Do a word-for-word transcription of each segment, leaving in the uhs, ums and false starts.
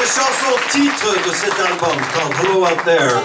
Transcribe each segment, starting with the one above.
la chanson titre de cet album, called Hello Out There.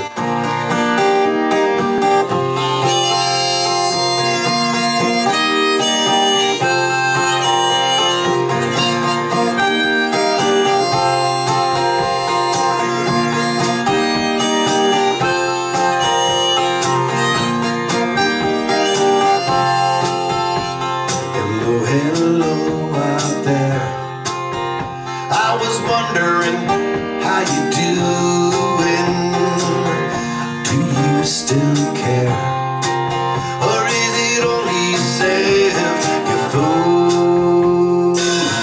Hello out there. I was wondering how you doing. Do you still care? Or is it only yourself you're fooling?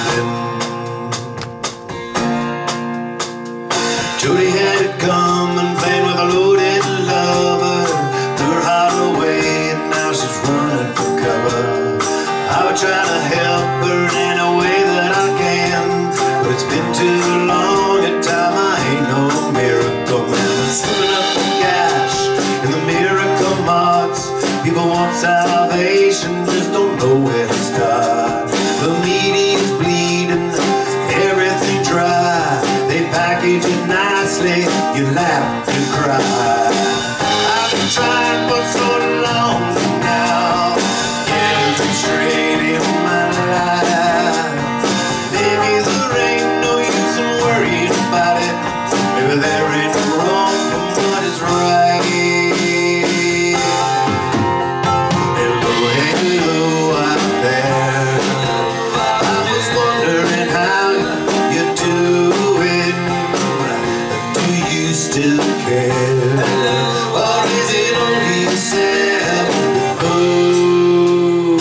Jody had it coming, playing with a loaded lover. Threw her heart away and now she's running for cover. I would try to help her in a way that I can, but it's been too long a time. I ain't no miracle man. Swimming up the cash in the miracle marts. People want salvation, just don't know where to start. The media's bleeding, everything dry. They package it nicely, you laugh, you cry. I've been trying for so long now, getting straight in my life. Maybe there ain't no use in worrying about it. Maybe there ain't no wrong from what is right. Hello, hello out there. I was wondering how you're doing. Do you still care? Or is it only yourself you're fooling?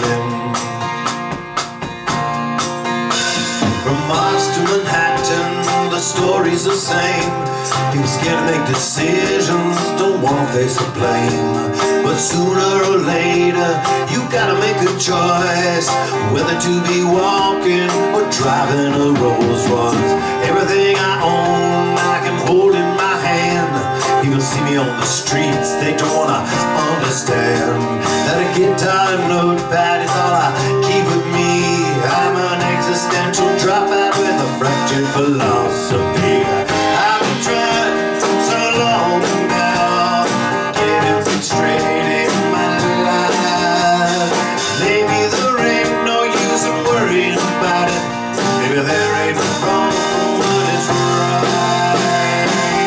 From Mars to Manhattan, the story's the same. People scared to make decisions, don't want to face the blame. But sooner or later, you gotta make a choice, whether to be walking or driving a Rolls Royce. Everything I own, I can hold in my hand. People see me on the streets, they don't wanna understand that a guitar and notepad is all I keep with me. I'm an existential dropout with a fractured philosophy. I've been trying so long now, getting things straight in my life. Maybe there ain't no use in worrying about it. Maybe there ain't no wrong from what is right.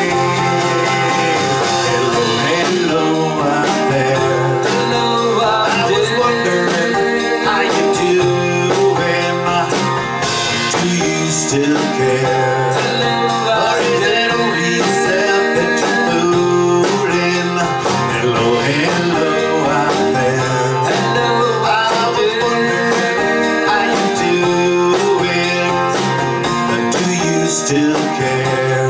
Hello, hello out there. I was wondering how you doing. Do you still care? Or is it only yourself that you're fooling? Hello, hello out there. I was wondering how you doing. Do you still care?